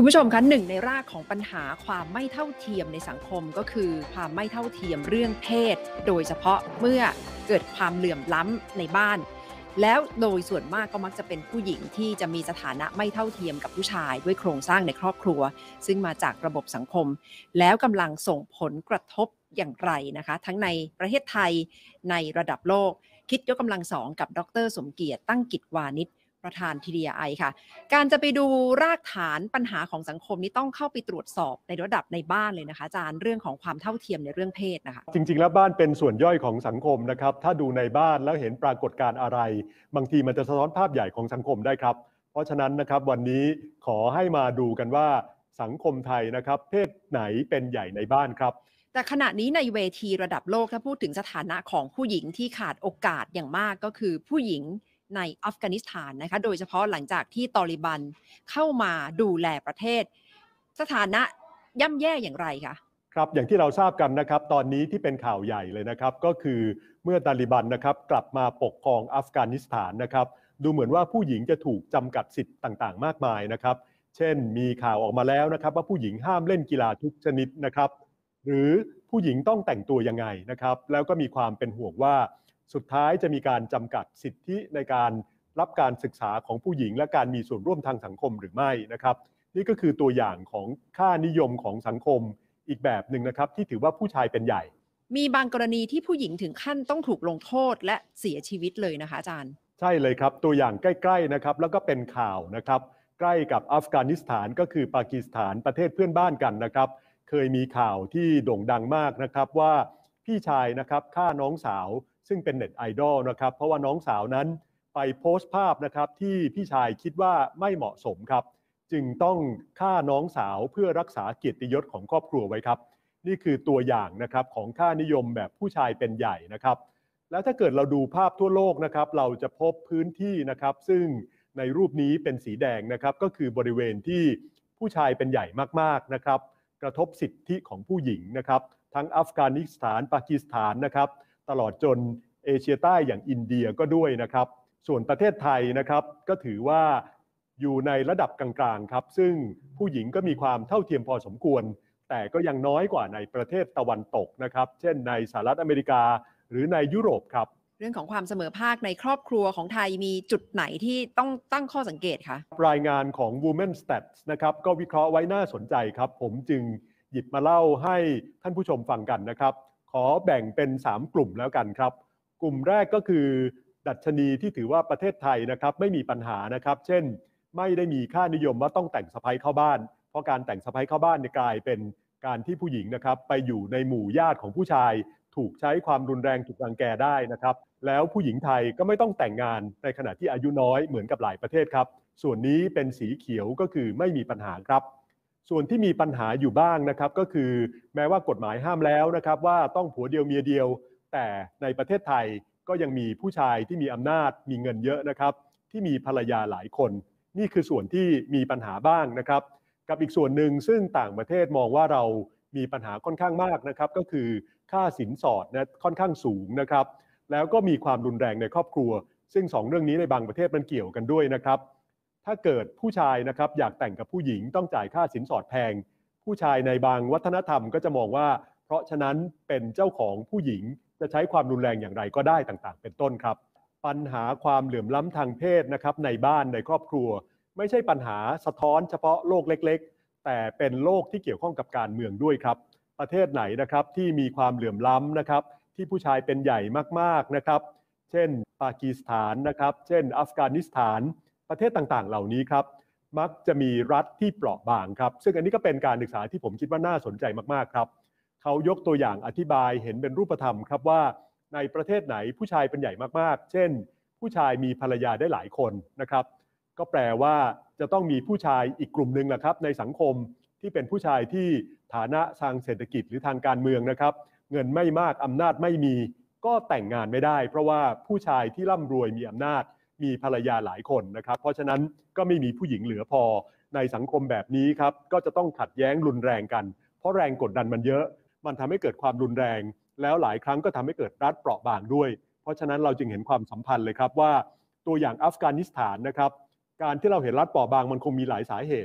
ผู้ชมคะหนึ่งในรากของปัญหาความไม่เท่าเทียมในสังคมก็คือความไม่เท่าเทียมเรื่องเพศโดยเฉพาะเมื่อเกิดความเหลื่อมล้ำในบ้านแล้วโดยส่วนมากก็มักจะเป็นผู้หญิงที่จะมีสถานะไม่เท่าเทียมกับผู้ชายด้วยโครงสร้างในครอบครัวซึ่งมาจากระบบสังคมแล้วกำลังส่งผลกระทบอย่างไรนะคะทั้งในประเทศไทยในระดับโลกคิดยกกำลังสองกับดร.สมเกียรติตั้งกิจวานิชประธาน TDI ค่ะการจะไปดูรากฐานปัญหาของสังคมนี้ต้องเข้าไปตรวจสอบในระดับในบ้านเลยนะคะอาจารย์เรื่องของความเท่าเทียมในเรื่องเพศนะคะจริงๆแล้วบ้านเป็นส่วนย่อยของสังคมนะครับถ้าดูในบ้านแล้วเห็นปรากฏการณ์อะไรบางทีมันจะสะท้อนภาพใหญ่ของสังคมได้ครับเพราะฉะนั้นนะครับวันนี้ขอให้มาดูกันว่าสังคมไทยนะครับเพศไหนเป็นใหญ่ในบ้านครับแต่ขณะนี้ในเวทีระดับโลกถ้าพูดถึงสถานะของผู้หญิงที่ขาดโอกาสอย่างมากก็คือผู้หญิงในอัฟกานิสถานนะคะโดยเฉพาะหลังจากที่ตอริบันเข้ามาดูแลประเทศสถานะย่ำแย่อย่างไรคะครับอย่างที่เราทราบกันนะครับตอนนี้ที่เป็นข่าวใหญ่เลยนะครับก็คือเมื่อตาลิบันนะครับกลับมาปกครองอัฟกานิสถานนะครับดูเหมือนว่าผู้หญิงจะถูกจำกัดสิทธิ์ต่างๆมากมายนะครับเช่นมีข่าวออกมาแล้วนะครับว่าผู้หญิงห้ามเล่นกีฬาทุกชนิดนะครับหรือผู้หญิงต้องแต่งตัวยังไงนะครับแล้วก็มีความเป็นห่วงว่าสุดท้ายจะมีการจำกัดสิทธิในการรับการศึกษาของผู้หญิงและการมีส่วนร่วมทางสังคมหรือไม่นะครับนี่ก็คือตัวอย่างของค่านิยมของสังคมอีกแบบหนึ่งนะครับที่ถือว่าผู้ชายเป็นใหญ่มีบางกรณีที่ผู้หญิงถึงขั้นต้องถูกลงโทษและเสียชีวิตเลยนะคะอาจารย์ใช่เลยครับตัวอย่างใกล้ๆนะครับแล้วก็เป็นข่าวนะครับใกล้กับอัฟกานิสถานก็คือปากีสถานประเทศเพื่อนบ้านกันนะครับเคยมีข่าวที่โด่งดังมากนะครับว่าพี่ชายนะครับฆ่าน้องสาวซึ่งเป็นเน็ตไอดอลนะครับเพราะว่าน้องสาวนั้นไปโพสต์ภาพนะครับที่พี่ชายคิดว่าไม่เหมาะสมครับจึงต้องฆ่าน้องสาวเพื่อรักษาเกียรติยศของครอบครัวไว้ครับนี่คือตัวอย่างนะครับของค่านิยมแบบผู้ชายเป็นใหญ่นะครับแล้วถ้าเกิดเราดูภาพทั่วโลกนะครับเราจะพบพื้นที่นะครับซึ่งในรูปนี้เป็นสีแดงนะครับก็คือบริเวณที่ผู้ชายเป็นใหญ่มากๆนะครับกระทบสิทธิของผู้หญิงนะครับทั้งอัฟกานิสถานปากีสถานนะครับตลอดจนเอเชียใต้อย่างอินเดียก็ด้วยนะครับส่วนประเทศไทยนะครับก็ถือว่าอยู่ในระดับกลางๆครับซึ่งผู้หญิงก็มีความเท่าเทียมพอสมควรแต่ก็ยังน้อยกว่าในประเทศตะวันตกนะครับเช่นในสหรัฐอเมริกาหรือในยุโรปครับเรื่องของความเสมอภาคในครอบครัวของไทยมีจุดไหนที่ต้องตั้งข้อสังเกตคะรายงานของ Women Stats นะครับก็วิเคราะห์ไว้น่าสนใจครับผมจึงหยิบมาเล่าให้ท่านผู้ชมฟังกันนะครับขอแบ่งเป็น3กลุ่มแล้วกันครับกลุ่มแรกก็คือดัชนีที่ถือว่าประเทศไทยนะครับไม่มีปัญหานะครับเช่นไม่ได้มีค่านิยมว่าต้องแต่งสะใภ้เข้าบ้านเพราะการแต่งสะใภ้เข้าบ้านกลายเป็นการที่ผู้หญิงนะครับไปอยู่ในหมู่ญาติของผู้ชายถูกใช้ความรุนแรงถูกรังแกได้นะครับแล้วผู้หญิงไทยก็ไม่ต้องแต่งงานในขณะที่อายุน้อยเหมือนกับหลายประเทศครับส่วนนี้เป็นสีเขียวก็คือไม่มีปัญหาครับส่วนที่มีปัญหาอยู่บ้างนะครับก็คือแม้ว่ากฎหมายห้ามแล้วนะครับว่าต้องผัวเดียวเมียเดียวแต่ในประเทศไทยก็ยังมีผู้ชายที่มีอำนาจมีเงินเยอะนะครับที่มีภรรยาหลายคนนี่คือส่วนที่มีปัญหาบ้างนะครับกับอีกส่วนหนึ่งซึ่งต่างประเทศมองว่าเรามีปัญหาค่อนข้างมากนะครับก็คือค่าสินสอดนะค่อนข้างสูงนะครับแล้วก็มีความรุนแรงในครอบครัวซึ่ง2เรื่องนี้ในบางประเทศมันเกี่ยวกันด้วยนะครับถ้าเกิดผู้ชายนะครับอยากแต่งกับผู้หญิงต้องจ่ายค่าสินสอดแพงผู้ชายในบางวัฒนธรรมก็จะมองว่าเพราะฉะนั้นเป็นเจ้าของผู้หญิงจะใช้ความรุนแรงอย่างไรก็ได้ต่างๆเป็นต้นครับปัญหาความเหลื่อมล้ำทางเพศนะครับในบ้านในครอบครัวไม่ใช่ปัญหาสะท้อนเฉพาะโลกเล็กๆแต่เป็นโลกที่เกี่ยวข้องกับการเมืองด้วยครับประเทศไหนนะครับที่มีความเหลื่อมล้ำนะครับที่ผู้ชายเป็นใหญ่มากๆนะครับเช่นปากีสถานนะครับเช่นอัฟกานิสถานประเทศต่างๆเหล่านี้ครับมักจะมีรัฐที่เปราะบางครับซึ่งอันนี้ก็เป็นการศึกษาที่ผมคิดว่าน่าสนใจมากๆครับเขายกตัวอย่างอธิบายเห็นเป็นรูปธรรมครับว่าในประเทศไหนผู้ชายเป็นใหญ่มากๆเช่นผู้ชายมีภรรยาได้หลายคนนะครับก็แปลว่าจะต้องมีผู้ชายอีกกลุ่มหนึ่งแหละครับในสังคมที่เป็นผู้ชายที่ฐานะทางเศรษฐกิจหรือทางการเมืองนะครับเงินไม่มากอำนาจไม่มีก็แต่งงานไม่ได้เพราะว่าผู้ชายที่ร่ำรวยมีอำนาจมีภรรยาหลายคนนะครับเพราะฉะนั้นก็ไม่มีผู้หญิงเหลือพอในสังคมแบบนี้ครับก็จะต้องขัดแย้งรุนแรงกันเพราะแรงกดดันมันเยอะมันทำให้เกิดความรุนแรงแล้วหลายครั้งก็ทำให้เกิดรัฐเปราะบางด้วยเพราะฉะนั้นเราจึงเห็นความสัมพันธ์เลยครับว่าตัวอย่างอัฟกานิสถานนะครับการที่เราเห็นรัฐเปราะบางมันคงมีหลายสาเหตุแ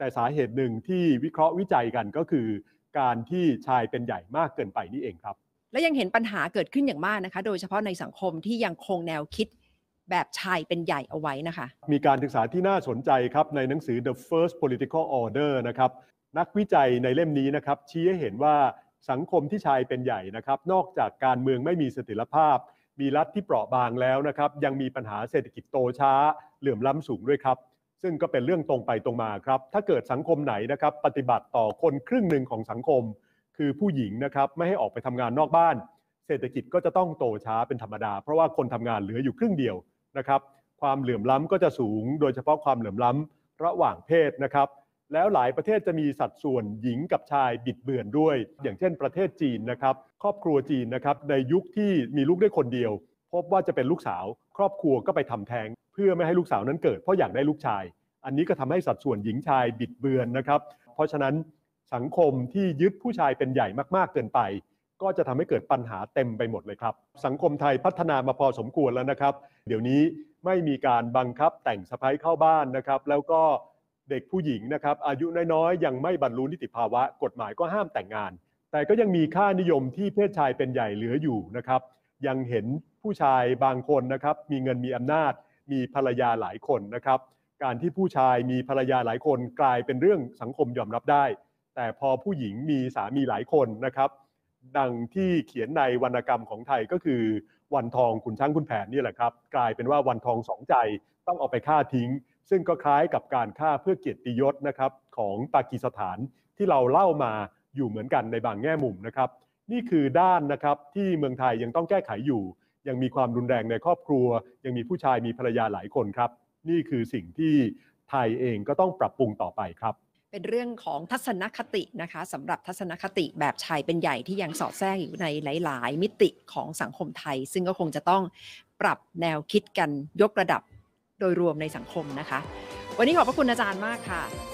แต่สาเหตุหนึ่งที่วิเคราะห์วิจัยกันก็คือการที่ชายเป็นใหญ่มากเกินไปนี่เองครับและยังเห็นปัญหาเกิดขึ้นอย่างมากนะคะโดยเฉพาะในสังคมที่ยังคงแนวคิดแบบชายเป็นใหญ่เอาไว้นะคะมีการศึกษาที่น่าสนใจครับในหนังสือ The First Political Order นะครับนักวิจัยในเล่มนี้นะครับชี้ให้เห็นว่าสังคมที่ชายเป็นใหญ่นะครับนอกจากการเมืองไม่มีเสถียรภาพมีรัฐที่เปราะบางแล้วนะครับยังมีปัญหาเศรษฐกิจโตช้าเหลื่อมล้ำสูงด้วยครับซึ่งก็เป็นเรื่องตรงไปตรงมาครับถ้าเกิดสังคมไหนนะครับปฏิบัติต่อคนครึ่งหนึ่งของสังคมคือผู้หญิงนะครับไม่ให้ออกไปทำงานนอกบ้านเศรษฐกิจก็จะต้องโตช้าเป็นธรรมดาเพราะว่าคนทำงานเหลืออยู่ครึ่งเดียวนะครับความเหลื่อมล้ำก็จะสูงโดยเฉพาะความเหลื่อมล้ำระหว่างเพศนะครับแล้วหลายประเทศจะมีสัดส่วนหญิงกับชายบิดเบือนด้วยอย่างเช่นประเทศจีนนะครับครอบครัวจีนนะครับในยุคที่มีลูกได้คนเดียวพบว่าจะเป็นลูกสาวครอบครัวก็ไปทำแท้งเพื่อไม่ให้ลูกสาวนั้นเกิดเพราะอยากได้ลูกชายอันนี้ก็ทำให้สัดส่วนหญิงชายบิดเบือนนะครับเพราะฉะนั้นสังคมที่ยึดผู้ชายเป็นใหญ่มากๆเกินไปก็จะทำให้เกิดปัญหาเต็มไปหมดเลยครับสังคมไทยพัฒนามาพอสมควรแล้วนะครับเดี๋ยวนี้ไม่มีการบังคับแต่งสะใภ้เข้าบ้านนะครับแล้วก็เด็กผู้หญิงนะครับอายุน้อยๆยังไม่บรรลุนิติภาวะกฎหมายก็ห้ามแต่งงานแต่ก็ยังมีค่านิยมที่เพศชายเป็นใหญ่เหลืออยู่นะครับยังเห็นผู้ชายบางคนนะครับมีเงินมีอำนาจมีภรรยาหลายคนนะครับการที่ผู้ชายมีภรรยาหลายคนกลายเป็นเรื่องสังคมยอมรับได้แต่พอผู้หญิงมีสามีหลายคนนะครับดังที่เขียนในวรรณกรรมของไทยก็คือวันทองขุนช้างขุนแผนนี่แหละครับกลายเป็นว่าวันทองสองใจต้องเอาไปฆ่าทิ้งซึ่งก็คล้ายกับการฆ่าเพื่อเกียรติยศนะครับของปากีสถานที่เราเล่ามาอยู่เหมือนกันในบางแง่มุมนะครับนี่คือด้านนะครับที่เมืองไทยยังต้องแก้ไขอยู่ยังมีความรุนแรงในครอบครัวยังมีผู้ชายมีภรรยาหลายคนครับนี่คือสิ่งที่ไทยเองก็ต้องปรับปรุงต่อไปครับเป็นเรื่องของทัศนคตินะคะสำหรับทัศนคติแบบชายเป็นใหญ่ที่ยังสอดแทรกอยู่ในหลายๆมิติของสังคมไทยซึ่งก็คงจะต้องปรับแนวคิดกันยกระดับโดยรวมในสังคมนะคะวันนี้ขอบพระคุณอาจารย์มากค่ะ